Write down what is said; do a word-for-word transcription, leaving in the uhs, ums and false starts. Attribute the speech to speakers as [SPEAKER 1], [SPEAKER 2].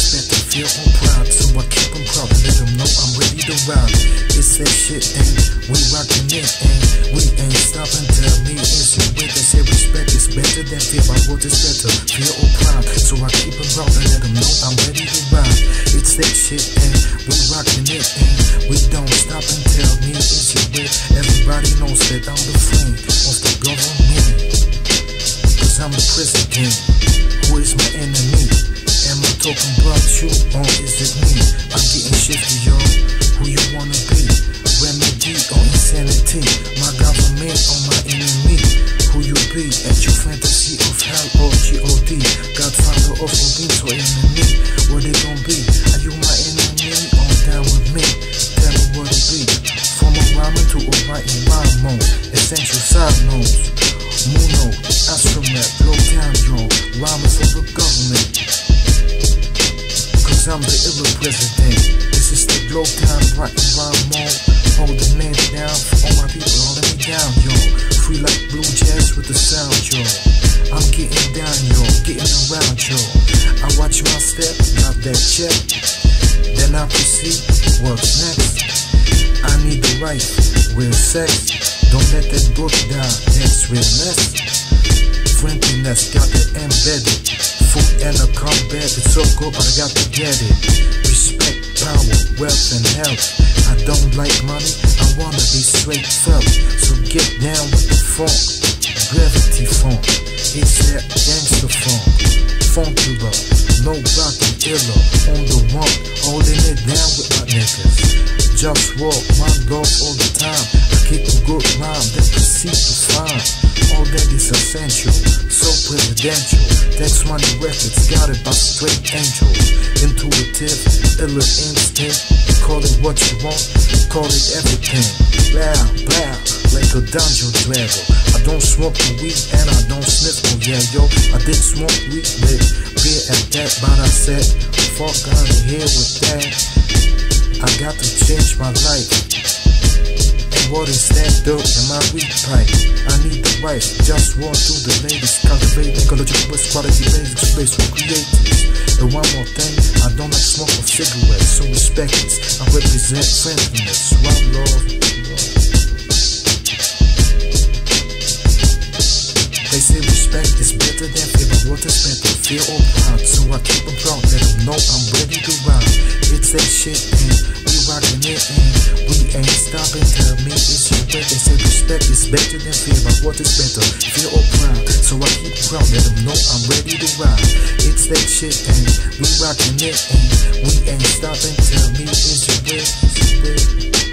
[SPEAKER 1] respect to feel on proud. So I keep them proud and let them know I'm ready to ride. It's that shit and we rockin' it and we ain't stopping. Tell me is your way. They say respect is better than fear. My word is better, feel on proud. So I keep them proud and let them know I'm ready to ride. It's that shit and we rockin' it and we don't stop and tell me is your way. Everybody knows that I'm the friend of the government, cause I'm the president. Who is my enemy? Am I talking about you or is it me? I'm getting shifty, yo. Who you wanna be? Remedy or insanity? My government or my enemy? Who you be? At your fantasy of hell or G O D? Godfather of Obedience or enemy? What it gon' be? Are you my enemy or down with me? Tell me what it be. From a rhyming to a writing rhyme mode. Essential side notes. Muno, astronaut, low down, yo. Rhyming for the government, cause I'm the illa president. This is the glow time, writing rhyme mode. Holding it down for all my people, holding me down, yo. Free like blue jazz with the sound, yo. I'm getting down, yo, getting around, yo. I watch my step, got that check. Then I proceed, what's next? I need the right, real sex. Don't let that book die, that's realness. Friendliness, got it embedded. Food and a combat, it's so good, but I got to get it. Respect, power, wealth, and health. I don't like money, I wanna be straight felt. So get down with the funk, gravity funk. It's that gangster funk, funkular, no rockin' illa. On the one, holding it down with my niggas. Just walk, my love all the time. I kick a good rhyme, then proceed to find all that is essential, so presidential. That's money records, got it by straight angels. Intuitive, illa instinct. Call it what you want, call it everything. Blah, blah, like a dungeon dragon. I don't smoke the weed and I don't sniff no yeah, yo. I did smoke weed, but beer at that, but I said, fuck out of here with that. I got to change my life. And what is that dirt in my weed pipe? I need the wife, just walk through the ladies. Cultivate ecological waste, quality basic space for creators. And one more thing, I don't like smoke of cigarettes, so respect this. I represent friendliness, one love. They say respect is better than fear, but what is better, fear or proud? So I keep them proud, let them know I'm ready to ride. It's that shit and we rockin' it and we ain't stopping. Tell me it's your way. They say respect is better than fear, but what is better, fear or proud? So I keep proud, let them know I'm ready to ride. It's that shit and we rockin' it and we ain't stopping. Tell me it's your way, it's your way.